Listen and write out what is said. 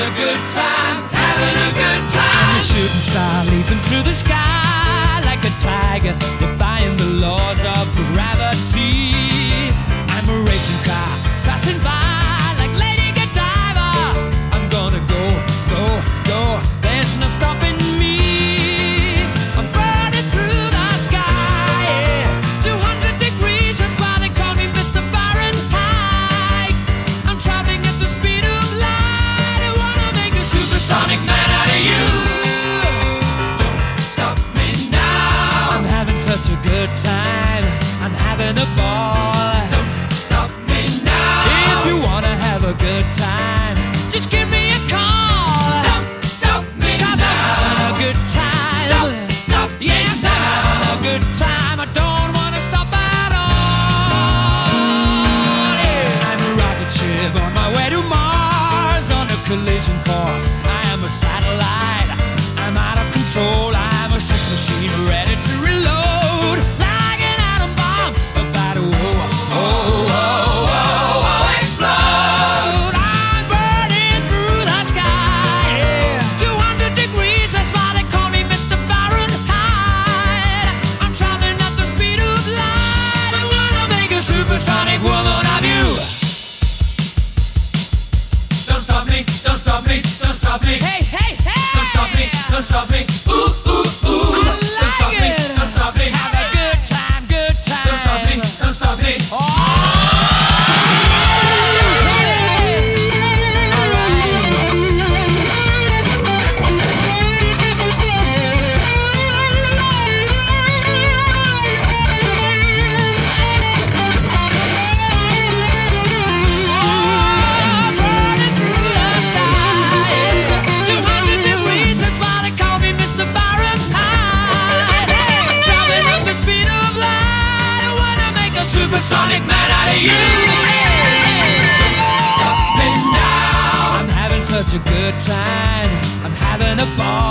a good time, having a good time. I'm a shooting star leaping through the sky like a tiger, defying the laws of gravity. I'm a racing car passing by like Lady Godiva. I'm gonna go, go, go, there's no stopping me. I'm burning through the sky, yeah. 200 degrees, that's why they call me Mr. Fahrenheit. I'm traveling at the speed of light. I wanna make a supersonic man out of you. Don't stop me now. I'm having such a good time, I'm having a ball. Don't stop me now. If you wanna have a good time, just give me a call. Don't stop me 'Cause now. I'm having a good time. Don't stop me Yes, now. I'm having a good time. I don't wanna stop at all. Yeah. I'm a rocket ship on my way to Mars on a collision course. I am a satellite. I'm out of control. I'm a sex machine ready to reload like an atom bomb about to explode. I'm burning through the sky, yeah. 200 degrees, that's why they call me Mr. Fahrenheit. I'm traveling at the speed of light. I wanna make a supersonic woman of you. Don't stop me, don't stop me, don't stop me. Hey, hey, hey! Don't stop me, don't stop me. Ooh, ooh, ooh. I Don't stop like me, it. don't stop me. Have a good time, good time. Don't stop me, don't stop me. Oh, all right. Burning through the sky, yeah. 200 degrees, that's why they call me Mr. Fahrenheit. I'm traveling at the speed of light. I wanna make a supersonic man out of you. Stop me now. I'm having such a good time, I'm having a ball.